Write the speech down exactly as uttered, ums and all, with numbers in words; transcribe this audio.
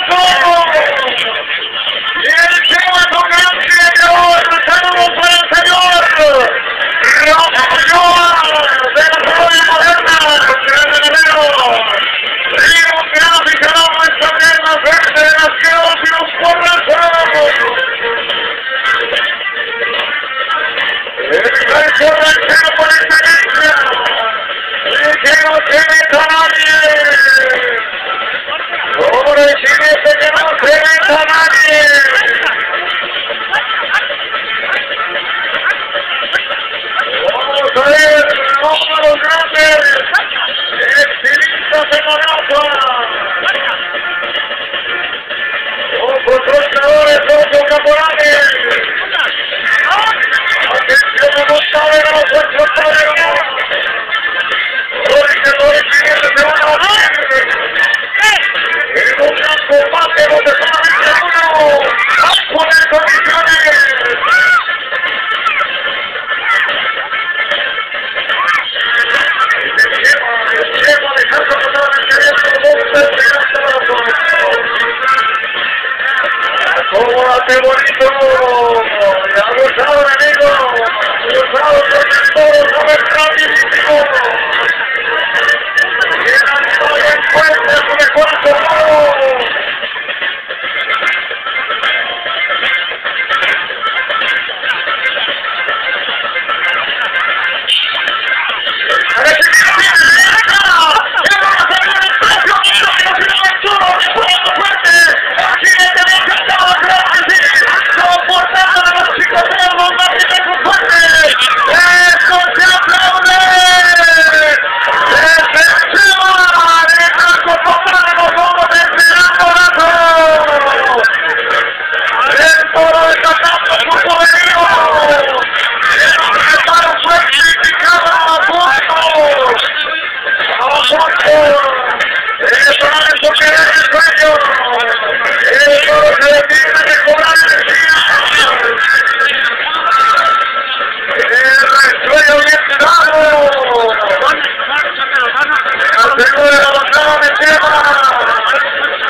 Y el segundo grande de hoy, saludos para el señor Rafael de la Colonia Moderna, Gran Ganadero. Seguimos graficando esta pierna verde de las quedos y los porrazos. El precio ranchero por excelencia, y que no se meta nadie. Por el jinete que no se meta nadie. Vamos a ver, vamos a los grandes. Estilistas en la gata. Ojos rostradores, ojos caporales. Atención a los taberos, nuestros taberos. Los que jinetes se van a unir. En un gran combate donde solamente uno va a poner condiciones. El llevo de Carlos totalmente abierto, dos pegaste para los ¡Acomódate bonito! ¡Ya abusado, amigo! ¡Abusado con el toro sobre el rapidísimo! ¡Y el animal encuentra su mejor asomado! ¡Eso no es lo que es el sueño!